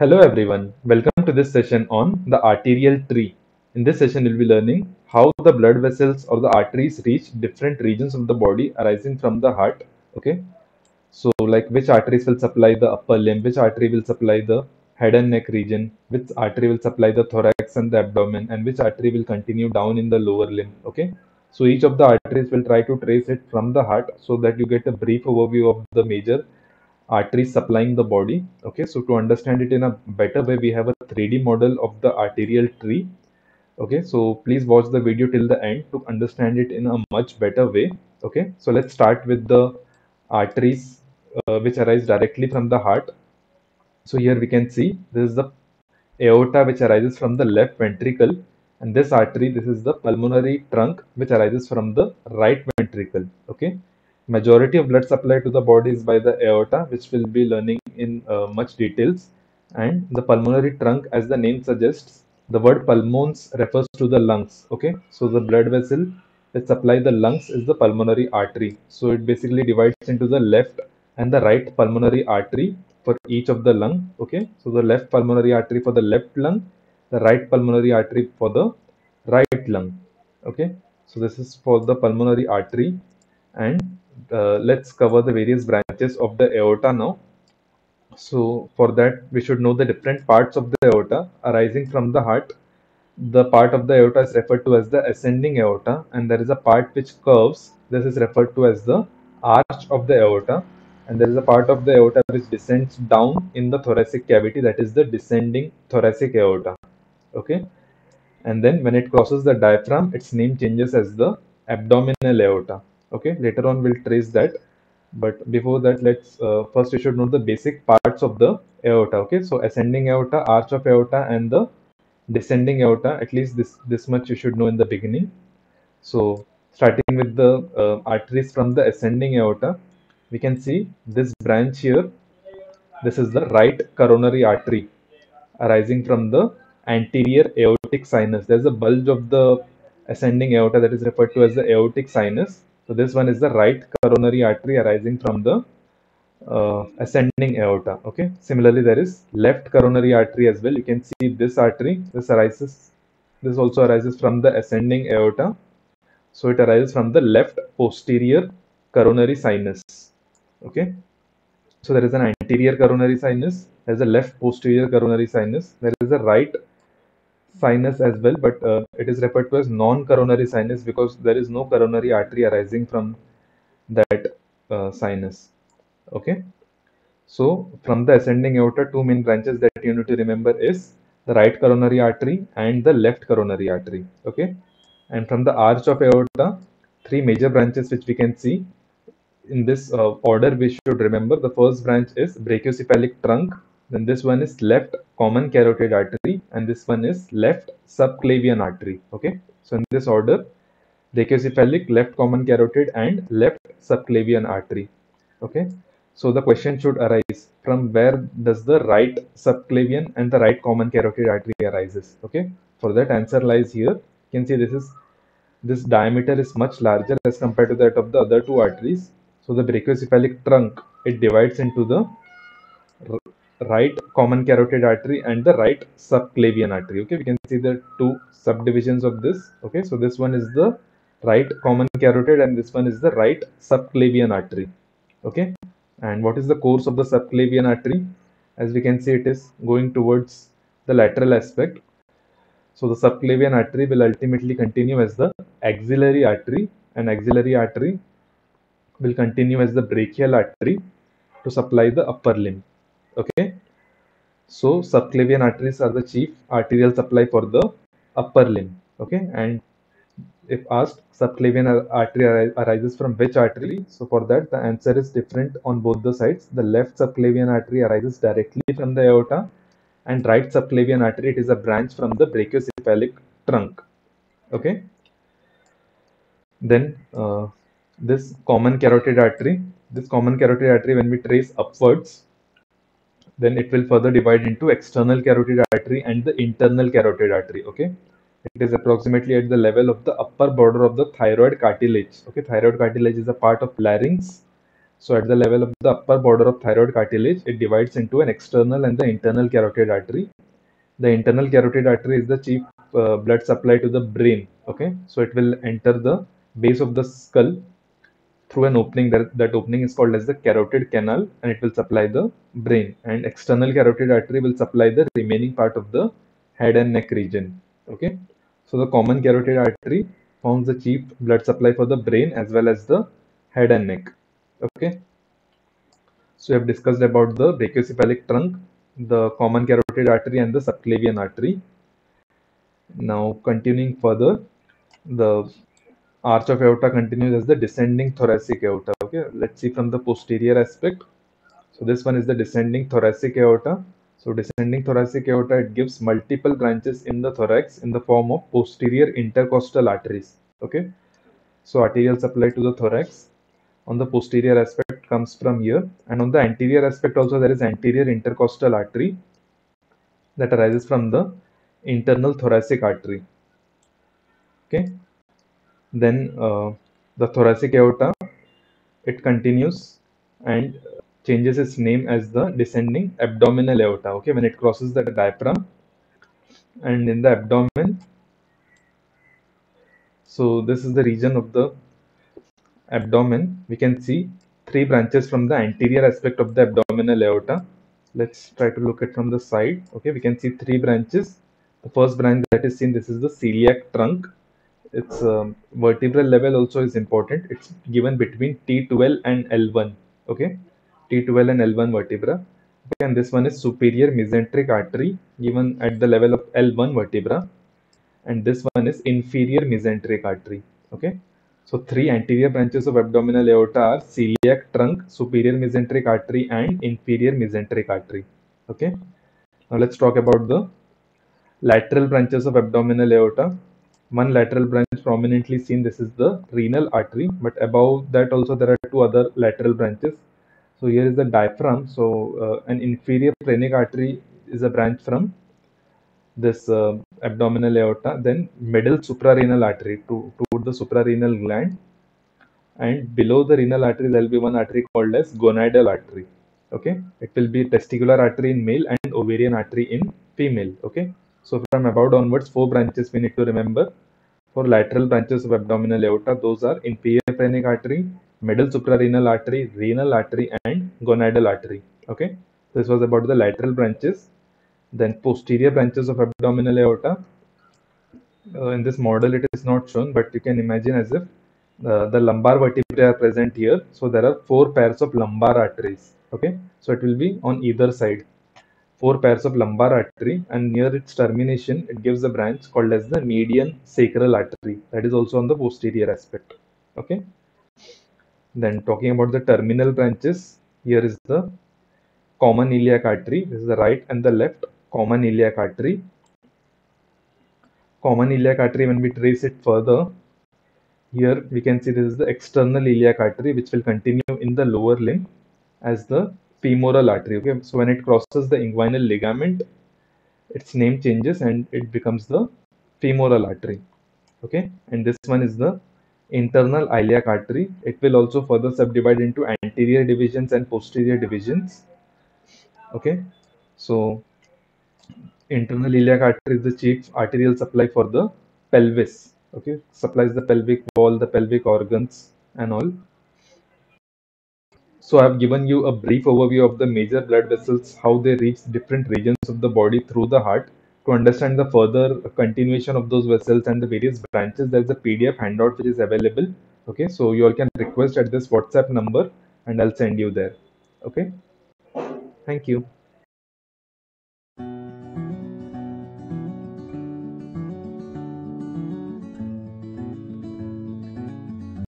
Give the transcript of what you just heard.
Hello everyone, welcome to this session on the arterial tree. In this session, we'll be learning how the blood vessels or the arteries reach different regions of the body arising from the heart. Okay, so like which arteries will supply the upper limb, which artery will supply the head and neck region, which artery will supply the thorax and the abdomen, and which artery will continue down in the lower limb. Okay, so each of the arteries will try to trace it from the heart so that you get a brief overview of the major arteries supplying the body. Okay, so to understand it in a better way, we have a 3D model of the arterial tree. Okay, so please watch the video till the end to understand it in a much better way. Okay, so let's start with the arteries which arise directly from the heart. So here we can see this is the aorta which arises from the left ventricle, and this artery, this is the pulmonary trunk which arises from the right ventricle. Okay, majority of blood supply to the body is by the aorta, which we'll be learning in much details. And the pulmonary trunk, as the name suggests, the word pulmons refers to the lungs. Okay, so the blood vessel that supply the lungs is the pulmonary artery. So it basically divides into the left and the right pulmonary artery for each of the lung. Okay, so the left pulmonary artery for the left lung, the right pulmonary artery for the right lung. Okay, so this is for the pulmonary artery. And let's cover the various branches of the aorta now. So for that, we should know the different parts of the aorta arising from the heart. The part of the aorta is referred to as the ascending aorta, and there is a part which curves. This is referred to as the arch of the aorta, and there is a part of the aorta which descends down in the thoracic cavity, that is the descending thoracic aorta. Okay, and then when it crosses the diaphragm, its name changes as the abdominal aorta. Okay, later on we'll trace that, but before that, let's first you should know the basic parts of the aorta. Okay, so ascending aorta, arch of aorta, and the descending aorta. At least this much you should know in the beginning. So starting with the arteries from the ascending aorta, we can see this branch here. This is the right coronary artery arising from the anterior aortic sinus. There's a bulge of the ascending aorta that is referred to as the aortic sinus. So this one is the right coronary artery arising from the ascending aorta. Okay, similarly there is left coronary artery as well. You can see this artery, this also arises from the ascending aorta. So it arises from the left posterior coronary sinus. Okay, so there is an anterior coronary sinus, there is a left posterior coronary sinus, there is a right sinus as well, but it is referred to as non-coronary sinus because there is no coronary artery arising from that sinus. Okay, so from the ascending aorta, two main branches that you need to remember is the right coronary artery and the left coronary artery. Okay, and from the arch of aorta, three major branches which we can see in this order. We should remember the first branch is brachiocephalic trunk, then this one is left common carotid artery, and this one is left subclavian artery. Okay, so in this order, brachiocephalic, left common carotid, and left subclavian artery. Okay, so the question should arise, from where does the right subclavian and the right common carotid artery arises? Okay, for that answer lies here. You can see this diameter is much larger as compared to that of the other two arteries. So the brachiocephalic trunk, it divides into the right common carotid artery and the right subclavian artery. Okay, we can see the two subdivisions of this. Okay, so this one is the right common carotid and this one is the right subclavian artery. Okay, and what is the course of the subclavian artery? As we can see, it is going towards the lateral aspect. So the subclavian artery will ultimately continue as the axillary artery, and axillary artery will continue as the brachial artery to supply the upper limb. Okay, so subclavian arteries are the chief arterial supply for the upper limb. Okay, and if asked subclavian artery arises from which artery, so for that the answer is different on both the sides. The left subclavian artery arises directly from the aorta, and right subclavian artery, it is a branch from the brachiocephalic trunk. Okay, then this common carotid artery, when we trace upwards, then it will further divide into external carotid artery and the internal carotid artery. Okay, it is approximately at the level of the upper border of the thyroid cartilage. Okay, thyroid cartilage is a part of larynx. So at the level of the upper border of thyroid cartilage, it divides into an external and the internal carotid artery. The internal carotid artery is the chief blood supply to the brain. Okay, so it will enter the base of the skull through an opening. That opening is called as the carotid canal, and it will supply the brain. And external carotid artery will supply the remaining part of the head and neck region. Okay, so the common carotid artery forms the chief blood supply for the brain as well as the head and neck. Okay, so we have discussed about the brachiocephalic trunk, the common carotid artery, and the subclavian artery. Now continuing further, the arch of aorta continues as the descending thoracic aorta. Okay, let's see from the posterior aspect. So this one is the descending thoracic aorta. So descending thoracic aorta, it gives multiple branches in the thorax in the form of posterior intercostal arteries. Okay, so arterial supply to the thorax on the posterior aspect comes from here, and on the anterior aspect also there is anterior intercostal artery that arises from the internal thoracic artery. Okay, then the thoracic aorta, it continues and changes its name as the descending abdominal aorta. Okay, when it crosses the diaphragm and in the abdomen, so this is the region of the abdomen. We can see three branches from the anterior aspect of the abdominal aorta. Let's try to look at from the side. Okay, we can see three branches. The first branch that is seen, this is the celiac trunk. Its vertebral level also is important. It's given between T12 and L1. Okay, T12 and L1 vertebra. Okay, and this one is superior mesenteric artery given at the level of L1 vertebra, and this one is inferior mesenteric artery. Okay, so three anterior branches of abdominal aorta are celiac trunk, superior mesenteric artery, and inferior mesenteric artery. Okay, now let's talk about the lateral branches of abdominal aorta. One lateral branch prominently seen, this is the renal artery, but above that also there are two other lateral branches. So here is the diaphragm. So an inferior phrenic artery is a branch from this abdominal aorta. Then middle suprarenal artery to the suprarenal gland, and below the renal artery there will be one artery called as gonadal artery. Okay, it will be testicular artery in male and ovarian artery in female. Okay, so from about onwards, four branches we need to remember for lateral branches of abdominal aorta. Those are inferior phrenic artery, middle suprarenal artery, renal artery, and gonadal artery. Okay, this was about the lateral branches. Then posterior branches of abdominal aorta. In this model it is not shown, but you can imagine as if the lumbar vertebrae are present here. So there are four pairs of lumbar arteries. Okay, so it will be on either side, four pairs of lumbar artery, and near its termination it gives a branch called as the median sacral artery, that is also on the posterior aspect. Okay, then talking about the terminal branches, here is the common iliac artery. This is the right and the left common iliac artery. Common iliac artery, when we trace it further, here we can see this is the external iliac artery, which will continue in the lower limb as the femoral artery. Okay, so when it crosses the inguinal ligament, its name changes and it becomes the femoral artery. Okay, and this one is the internal iliac artery. It will also further subdivide into anterior divisions and posterior divisions. Okay, so internal iliac artery is the chief arterial supply for the pelvis. Okay, supplies the pelvic wall, the pelvic organs, and all. So I have given you a brief overview of the major blood vessels, how they reach different regions of the body through the heart. To understand the further continuation of those vessels and the various branches, there is a PDF handout which is available. Okay, so you all can request at this WhatsApp number and I'll send you there. Okay, thank you.